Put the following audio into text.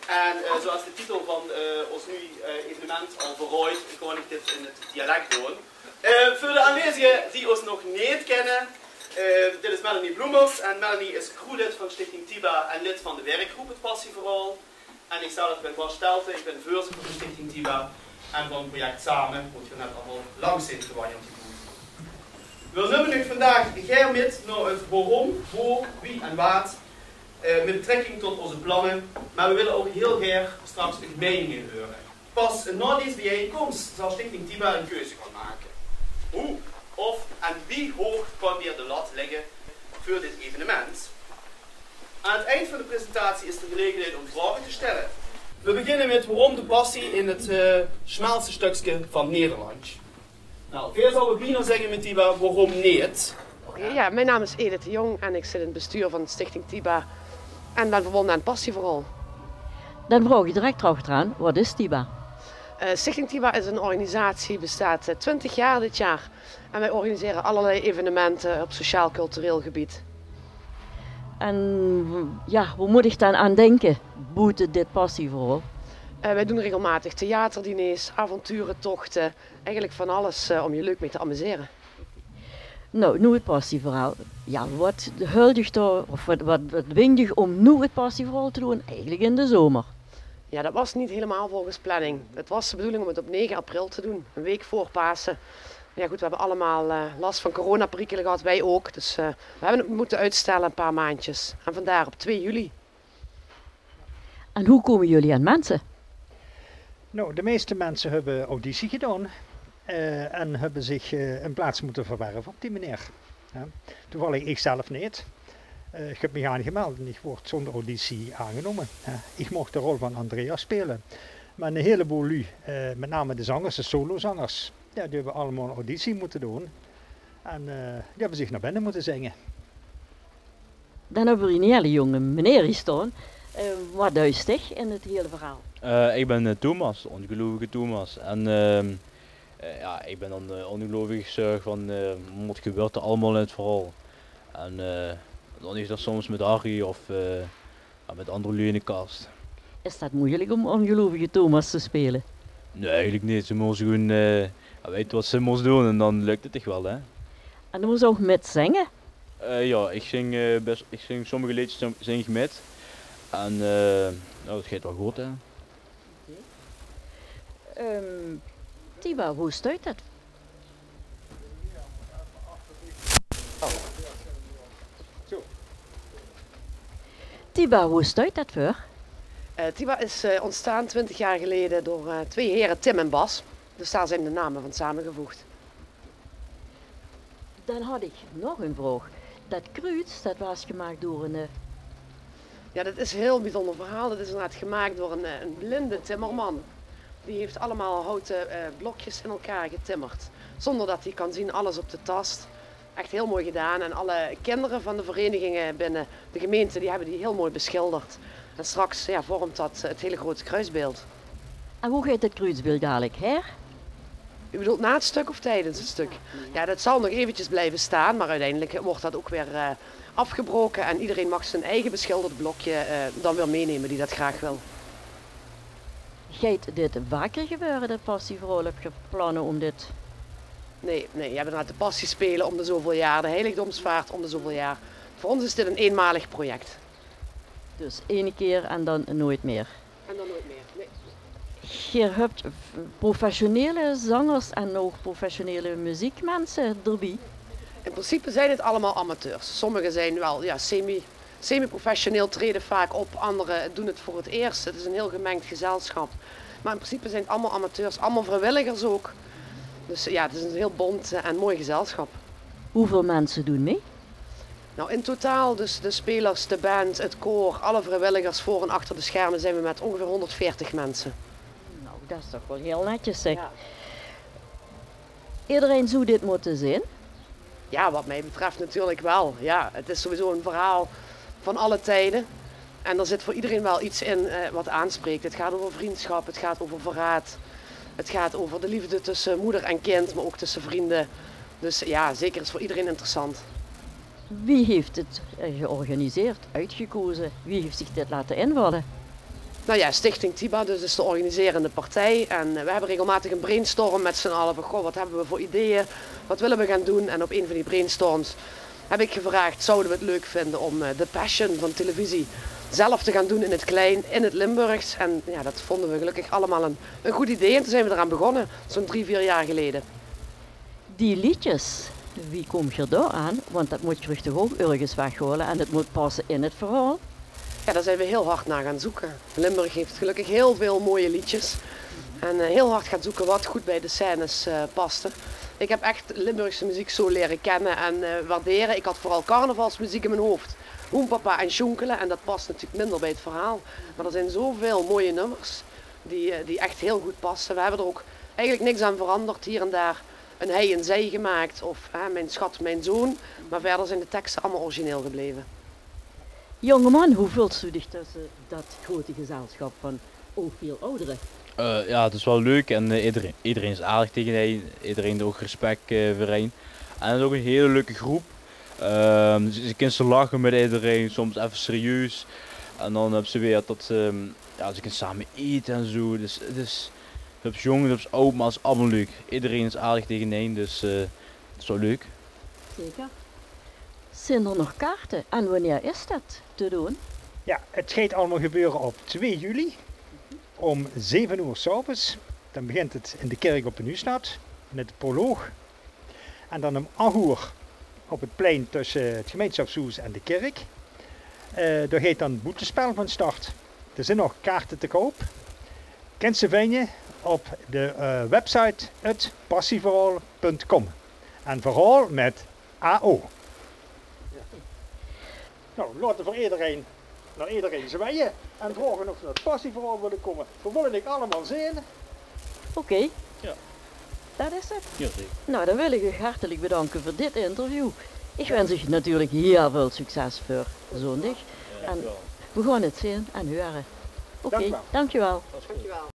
En zoals de titel van ons nu evenement al verrooit, kon ik dit in het dialect doen. Voor de aanwezigen die ons nog niet kennen, dit is Melanie Bloemers. En Melanie is crewlid van Stichting Tiba en lid van de werkgroep Het Passieverhaal. En ik zelf ben Bas Stelten, ik ben voorzitter van Stichting Tiba en van het project Samen, wat je net allemaal langs zit gewaaid. We nemen nu vandaag Ger met naar het waarom, hoe, wie en wat. Met betrekking tot onze plannen, maar we willen ook heel graag straks de meningen horen. Pas na deze bijeenkomst zal Stichting Tiba een keuze gaan maken. Hoe of en wie hoog kan weer de lat leggen voor dit evenement? Aan het eind van de presentatie is de gelegenheid om vragen te stellen. We beginnen met waarom de passie in het smalste stukje van Nederland. Nou, veel zal we beginnen zeggen met Tiba, waarom niet? Ja, mijn naam is Edith de Jong en ik zit in het bestuur van Stichting Tiba en ben verbonden aan het Passieverhaal. Dan vraag je direct erachteraan, wat is Tiba? Stichting Tiba is een organisatie, bestaat 20 jaar dit jaar. En wij organiseren allerlei evenementen op sociaal-cultureel gebied. En ja, hoe moet ik dan aan denken, buiten dit Passieverhaal? Wij doen regelmatig theaterdiners, avonturentochten, eigenlijk van alles om je leuk mee te amuseren. Nou, nu het Passieverhaal. Ja, wat huldig daar, of wat windig om nu het Passieverhaal te doen, eigenlijk in de zomer. Ja, dat was niet helemaal volgens planning. Het was de bedoeling om het op 9 april te doen, een week voor Pasen. Ja goed, we hebben allemaal last van coronaperikelen gehad, wij ook. Dus we hebben het moeten uitstellen een paar maandjes. En vandaar op 2 juli. En hoe komen jullie aan mensen? Nou, de meeste mensen hebben auditie gedaan en hebben zich een plaats moeten verwerven op die manier. Ja. Toevallig ik zelf niet. Ik heb me aangemeld en ik word zonder auditie aangenomen. Ik mocht de rol van Andrea spelen. Maar een heleboel lui, met name de zangers, de solozangers, ja, die hebben allemaal een auditie moeten doen. En die hebben zich naar binnen moeten zingen. Dan hebben we een hele jonge meneer hier staan. Wat duistig in het hele verhaal? Ik ben Thomas, de ongelovige Thomas. En ja, ik ben dan ongelovig gezegd van wat gebeurt er allemaal in het verhaal. En dan is dat soms met Harry of met andere lui in de kast. Is dat moeilijk om ongelovige Thomas te spelen? Nee, eigenlijk niet. Ze moesten gewoon weten wat ze moest doen en dan lukt het toch wel, hè. En dan moest je ook met zingen? Ja, ik zing sommige liedjes zing ik met. En nou, dat gaat wel goed, hè. Tiba, hoe stuit dat? Oh. Zo. Tiba, hoe stuit dat voor? Tiba is ontstaan 20 jaar geleden door 2 heren, Tim en Bas. Dus daar zijn de namen van samengevoegd. Dan had ik nog een vraag. Dat kruid, dat was gemaakt door een... Ja, dat is een heel bijzonder verhaal. Dat is inderdaad gemaakt door een blinde timmerman. Die heeft allemaal houten blokjes in elkaar getimmerd. Zonder dat hij kan zien, alles op de tast. Echt heel mooi gedaan. En alle kinderen van de verenigingen binnen de gemeente, die hebben die heel mooi beschilderd. En straks ja, vormt dat het hele grote kruisbeeld. En hoe gaat het kruisbeeld dadelijk her? U bedoelt na het stuk of tijdens het stuk? Ja, dat zal nog eventjes blijven staan, maar uiteindelijk wordt dat ook weer afgebroken. En iedereen mag zijn eigen beschilderd blokje dan weer meenemen die dat graag wil. Gaat dit vaker gebeuren, dat Passieverhaal? Heb je plannen om dit? Nee, je hebt inderdaad de passie spelen om de zoveel jaar, de heiligdomsvaart om de zoveel jaar. Voor ons is dit een eenmalig project. Dus 1 keer en dan nooit meer? En dan nooit meer, nee. Je hebt professionele zangers en ook professionele muziekmensen erbij. In principe zijn het allemaal amateurs. Sommigen zijn wel ja, semi-professioneel, treden vaak op, anderen doen het voor het eerst. Het is een heel gemengd gezelschap. Maar in principe zijn het allemaal amateurs, allemaal vrijwilligers ook. Dus ja, het is een heel bont en mooi gezelschap. Hoeveel mensen doen mee? Nou, in totaal, dus de spelers, de band, het koor, alle vrijwilligers voor en achter de schermen zijn we met ongeveer 140 mensen. Nou, dat is toch wel heel netjes, zeg. Ja. Iedereen zou dit moeten zien? Ja, wat mij betreft natuurlijk wel. Ja, het is sowieso een verhaal van alle tijden. En er zit voor iedereen wel iets in wat aanspreekt. Het gaat over vriendschap, het gaat over verraad. Het gaat over de liefde tussen moeder en kind, maar ook tussen vrienden. Dus ja, zeker is voor iedereen interessant. Wie heeft het georganiseerd, uitgekozen? Wie heeft zich dit laten invallen? Nou ja, Stichting TIBA, dus is de organiserende partij. En we hebben regelmatig een brainstorm met z'n allen van, goh, wat hebben we voor ideeën? Wat willen we gaan doen? En op een van die brainstorms heb ik gevraagd, zouden we het leuk vinden om de passion van televisie zelf te gaan doen in het klein, in het Limburgs. En ja, dat vonden we gelukkig allemaal een goed idee. En toen zijn we eraan begonnen, zo'n 3-4 jaar geleden. Die liedjes, wie kom je daar aan? Want dat moet je toch ook ergens weghalen en het moet passen in het verhaal. Ja, daar zijn we heel hard naar gaan zoeken. Limburg heeft gelukkig heel veel mooie liedjes. En heel hard gaan zoeken wat goed bij de scènes paste. Ik heb echt Limburgse muziek zo leren kennen en waarderen. Ik had vooral carnavalsmuziek in mijn hoofd. Hoenpapa en Sjoenkelen. En dat past natuurlijk minder bij het verhaal. Maar er zijn zoveel mooie nummers die echt heel goed passen. We hebben er ook eigenlijk niks aan veranderd. Hier en daar een hij en zij gemaakt. Of mijn schat, mijn zoon. Maar verder zijn de teksten allemaal origineel gebleven. Jongeman, hoe voelt u zich tussen dat grote gezelschap van ook veel ouderen? Ja, het is wel leuk en iedereen is aardig tegen hij, iedereen heeft ook respect voor een. En het is ook een hele leuke groep. Dus je kunt ze lachen met iedereen, soms even serieus. En dan hebben ze weer dat ja, ze kunnen samen eten en zo. Dus het is jong, het is oud, maar het is allemaal leuk. Iedereen is aardig tegen een, dus het is wel leuk. Zeker. Zijn er nog kaarten en wanneer is dat te doen? Ja, het gaat allemaal gebeuren op 2 juli om 7 uur 's avonds. Dan begint het in de kerk op de Nieuwstad met de proloog. En dan om 8 uur op het plein tussen het gemeenschapshuis en de kerk. Daar gaat dan het boetespel van start. Er zijn nog kaarten te koop. Kent ze van je op de website hetpassieverhaal.com. En verhaal met AO. Nou, laten voor iedereen naar iedereen zwaaien en vragen of ze naar het passieverhaal willen komen. We willen ik allemaal zien. Oké. Ja. Dat is het. Ja, zeker. Nou, dan wil ik u hartelijk bedanken voor dit interview. Ik wens u natuurlijk heel veel succes voor zondag. En we gaan het zien en horen. Oké, Dank u wel. dankjewel. Dankjewel.